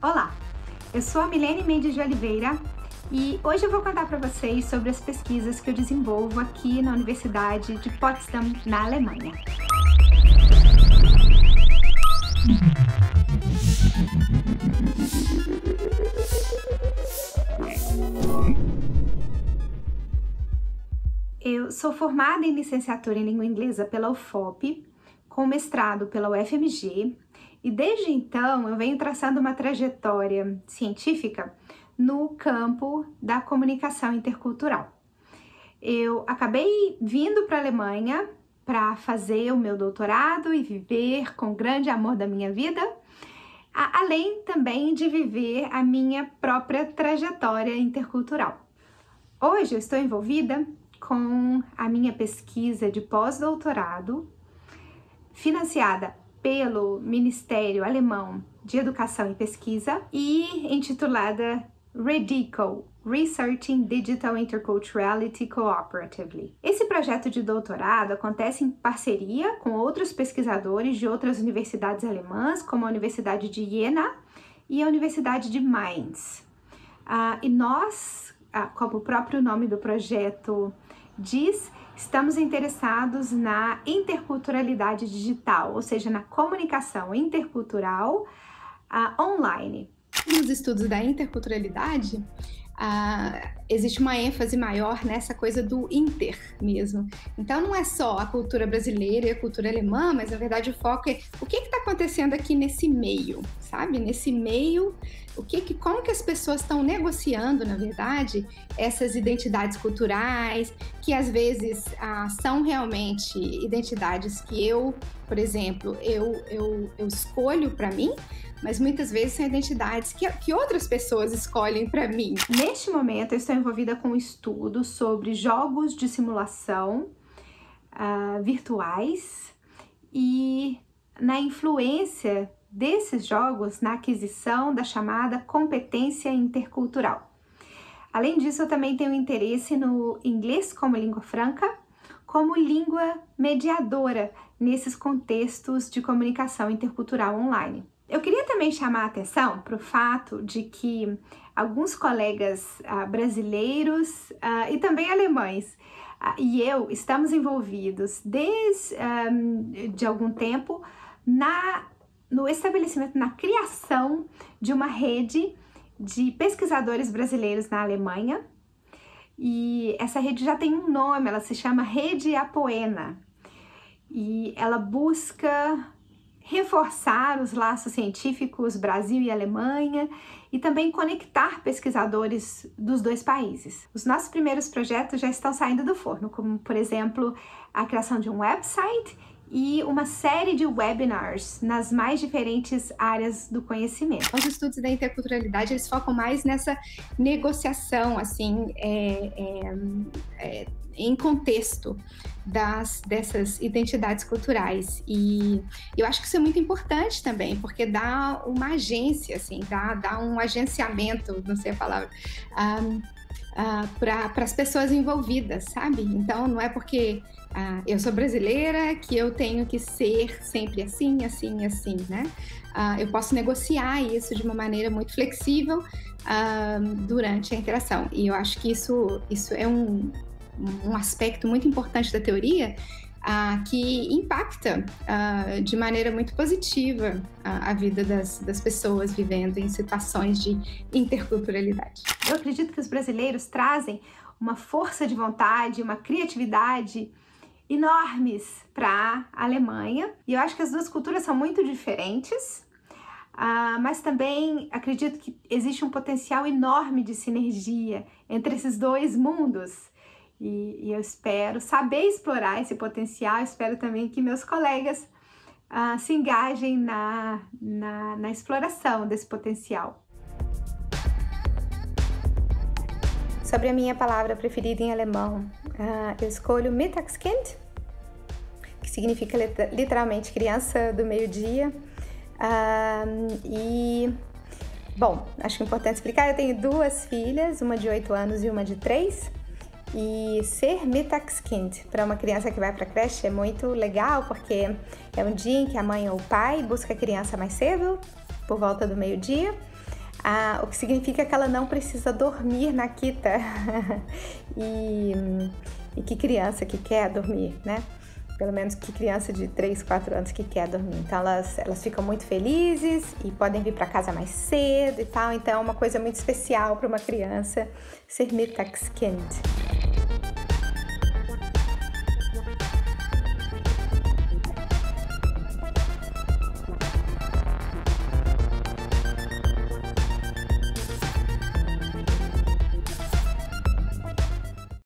Olá, eu sou a Milene Mendes de Oliveira e hoje eu vou contar para vocês sobre as pesquisas que eu desenvolvo aqui na Universidade de Potsdam, na Alemanha. Eu sou formada em licenciatura em língua inglesa pela UFOP, com mestrado pela UFMG, e desde então eu venho traçando uma trajetória científica no campo da comunicação intercultural. Eu acabei vindo para a Alemanha para fazer o meu doutorado e viver com o grande amor da minha vida, além também de viver a minha própria trajetória intercultural. Hoje eu estou envolvida com a minha pesquisa de pós-doutorado, financiada pelo Ministério Alemão de Educação e Pesquisa e intitulada REDICO, Researching Digital Interculturality Cooperatively. Esse projeto de doutorado acontece em parceria com outros pesquisadores de outras universidades alemãs, como a Universidade de Jena e a Universidade de Mainz. E nós, como o próprio nome do projeto diz, estamos interessados na interculturalidade digital, ou seja, na comunicação intercultural online. Nos estudos da interculturalidade, existe uma ênfase maior nessa coisa do inter mesmo. Então não é só a cultura brasileira e a cultura alemã, mas na verdade o foco é o que está acontecendo aqui nesse meio, sabe? Nesse meio, como que as pessoas estão negociando, na verdade, essas identidades culturais, que às vezes são realmente identidades que eu, por exemplo, eu escolho para mim, mas muitas vezes são identidades que outras pessoas escolhem para mim. Neste momento, eu estou envolvida com um estudo sobre jogos de simulação virtuais e na influência desses jogos na aquisição da chamada competência intercultural. Além disso, eu também tenho interesse no inglês como língua franca, como língua mediadora nesses contextos de comunicação intercultural online. Eu queria também chamar a atenção para o fato de que alguns colegas brasileiros e também alemães e eu estamos envolvidos desde algum tempo no estabelecimento, na criação de uma rede de pesquisadores brasileiros na Alemanha. E essa rede já tem um nome, ela se chama Rede Apoena. E ela busca reforçar os laços científicos Brasil e Alemanha e também conectar pesquisadores dos dois países. Os nossos primeiros projetos já estão saindo do forno, como, por exemplo, a criação de um website e uma série de webinars nas mais diferentes áreas do conhecimento. Os estudos da interculturalidade, eles focam mais nessa negociação, assim, em contexto dessas identidades culturais. E eu acho que isso é muito importante também, porque dá uma agência, assim, dá um agenciamento, não sei a palavra, para as pessoas envolvidas, sabe? Então, não é porque eu sou brasileira que eu tenho que ser sempre assim, assim, assim, né? Eu posso negociar isso de uma maneira muito flexível durante a interação. E eu acho que isso é um aspecto muito importante da teoria que impacta de maneira muito positiva a vida das pessoas vivendo em situações de interculturalidade. Eu acredito que os brasileiros trazem uma força de vontade, uma criatividade enormes para a Alemanha. E eu acho que as duas culturas são muito diferentes, mas também acredito que existe um potencial enorme de sinergia entre esses dois mundos. E eu espero saber explorar esse potencial, espero também que meus colegas se engajem na exploração desse potencial. Sobre a minha palavra preferida em alemão, eu escolho Mittagskind, que significa literalmente criança do meio-dia. Bom, acho importante explicar, eu tenho duas filhas, uma de 8 anos e uma de 3. E ser Mittagskind para uma criança que vai para a creche é muito legal, porque é um dia em que a mãe ou o pai busca a criança mais cedo, por volta do meio-dia, o que significa que ela não precisa dormir na quita. E que criança que quer dormir, né? Pelo menos que criança de 3, 4 anos que quer dormir. Então elas ficam muito felizes e podem vir para casa mais cedo e tal. Então é uma coisa muito especial para uma criança ser mittagskind.